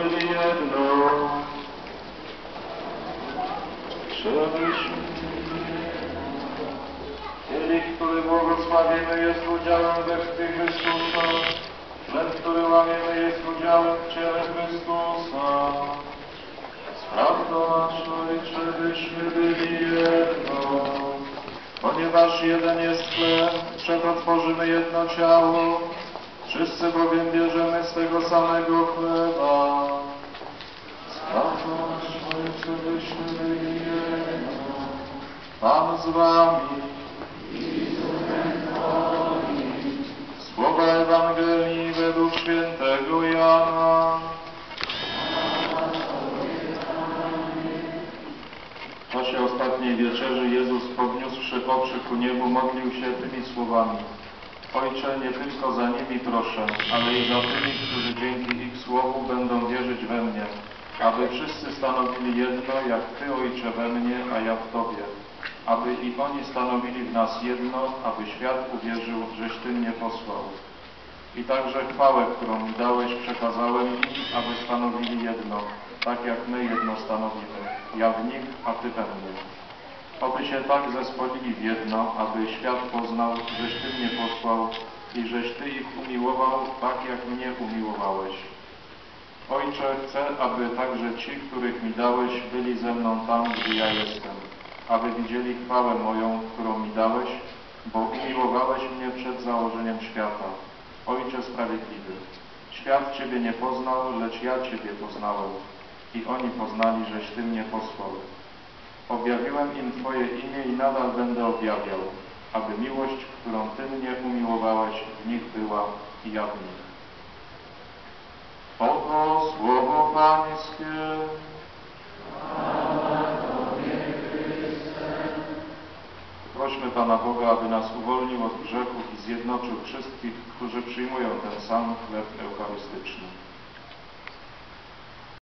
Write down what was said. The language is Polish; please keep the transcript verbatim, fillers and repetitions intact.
byli jedno, żebyśmy kielich, który błogosławimy, jest udziałem we krwi Chrystusa, chleb, który łamiemy, jest udziałem w ciele Chrystusa. Spraw to nasz Ojcze, byśmy byli jedno, ponieważ jeden jest chleb, przeto tworzymy jedno ciało, wszyscy bowiem bierzemy z tego samego chleba. Spraw to nasz Ojcze, byśmy byli jedno, Pan z wami. Słowa Ewangelii według świętego Jana. W czasie ostatniej wieczerzy Jezus, podniósłszy oczy ku niebu, modlił się tymi słowami: Ojcze, nie tylko za nimi proszę, ale i za tymi, którzy dzięki ich słowu będą wierzyć we mnie, aby wszyscy stanowili jedno, jak Ty, Ojcze, we mnie, a ja w Tobie. Aby i oni stanowili w nas jedno, aby świat uwierzył, żeś Ty mnie posłał. I także chwałę, którą mi dałeś, przekazałem im, aby stanowili jedno, tak jak my jedno stanowimy, ja w nich, a Ty we mnie. Oby się tak zespolili w jedno, aby świat poznał, żeś Ty mnie posłał i żeś Ty ich umiłował, tak jak mnie umiłowałeś. Ojcze, chcę, aby także ci, których mi dałeś, byli ze mną tam, gdzie ja jestem, aby widzieli chwałę moją, którą mi dałeś, bo umiłowałeś mnie przed założeniem świata. Ojcze sprawiedliwy, świat Ciebie nie poznał, lecz ja Ciebie poznałem i oni poznali, żeś Ty mnie posłał. Objawiłem im Twoje imię i nadal będę objawiał, aby miłość, którą Ty mnie umiłowałeś, w nich była i ja w nich. Oto słowo Pańskie. Prośmy Pana Boga, aby nas uwolnił od grzechów i zjednoczył wszystkich, którzy przyjmują ten sam chleb eucharystyczny.